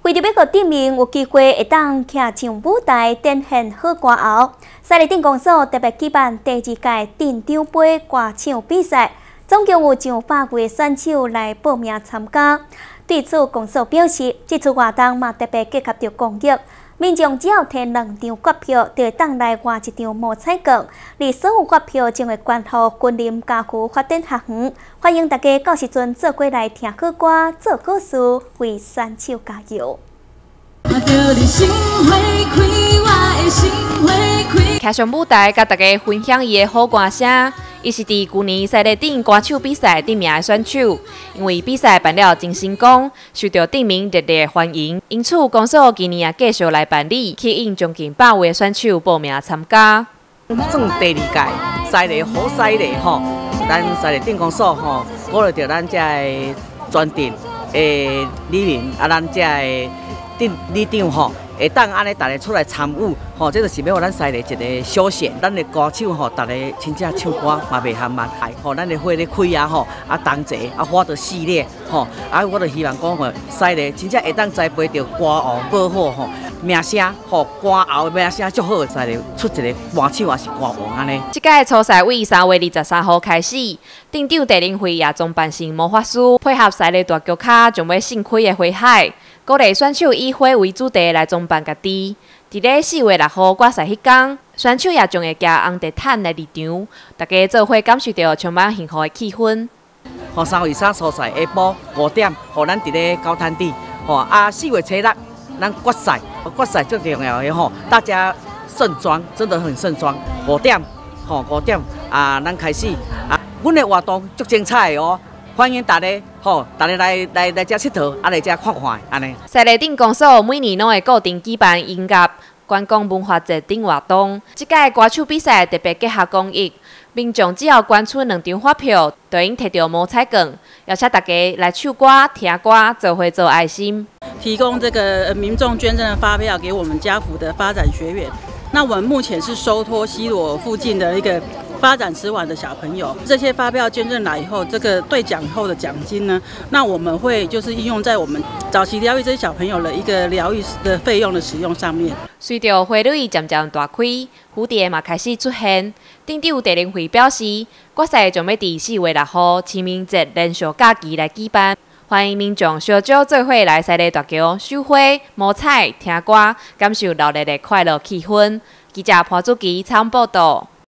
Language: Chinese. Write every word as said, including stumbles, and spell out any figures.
为着要互店面有机会会当徛上舞台，展现好歌喉，西丽电工所特别举办第二届镇长杯歌唱比赛，总共有上百位选手来报名参加。对此，工所表示，这次活动嘛特别结合着公益。 民众只要摕两张月票，就会当来换一张毛彩券，而所有月票将会捐予军林家区发展学园。欢迎大家到时阵做过来听好歌，做好事，为选手加油。 徛上舞台，甲大家分享伊的好歌声。伊是伫去年西丽镇歌手比赛得名的选手，因为比赛办了真成功，受到镇民热烈欢迎，因此公所今年也继续来办理，吸引将近百位选手报名参加。 算第二届西丽好西丽吼，咱西丽镇公所吼，鼓励着咱遮的全镇的里民，啊，咱遮的镇里长吼。 会当安尼，大家出来参与，吼，这就是要互咱西丽一个休闲。咱的歌手吼，大家真正唱歌嘛袂嫌慢，吼，咱的花咧开啊，吼，啊同齐啊花着系列，吼，啊我就希望讲吼，西丽真正会当栽培着歌王保好吼名声，吼歌后的名声足好，西丽出一个歌手也是歌王安尼。 这届初赛为三月二十三号开始，镇长戴玲慧也装扮成魔法师，配合西丽大桥卡将要盛开的花海。 鼓励选手以花为主题来装扮家己。伫咧四月六号决赛迄天，选手也将会骑红地毯来入场，大家做伙感受到充满幸福的气氛。 吼，三月二三初赛下晡五点，吼，咱伫咧高滩地，吼啊，四月初六咱决赛，决赛最重要的吼，大家盛装，真的很盛装。五点，吼五点啊，咱开始啊，阮的活动足精彩的哦。 欢迎大家，吼，大家来来来遮佚佗，啊来遮看看，安尼。 西丽镇公所每年拢会固定举办音乐、观光文化节等活动。这届歌手比赛特别结合公益，民众只要捐出两张发票，就用摕到毛彩券，邀请大家来唱歌、听歌，做伙做爱心。 提供这个民众捐赠的发票给我们家福的发展学员。那我们目前是收托西螺附近的一个。 发展迟缓的小朋友，这些发票捐赠来以后，这个兑奖后的奖金呢，那我们会就是应用在我们早期疗愈这些小朋友的一个疗愈的费用的使用上面。 随着花蕊渐渐大开，蝴蝶嘛开始出现。镇长戴玲慧表示，决赛将要伫四月六号清明节连续假期来举办，欢迎民众小酒做伙来西丽大桥赏花、摸彩、听歌，感受热烈的快乐气氛。记者潘祖基采访报道。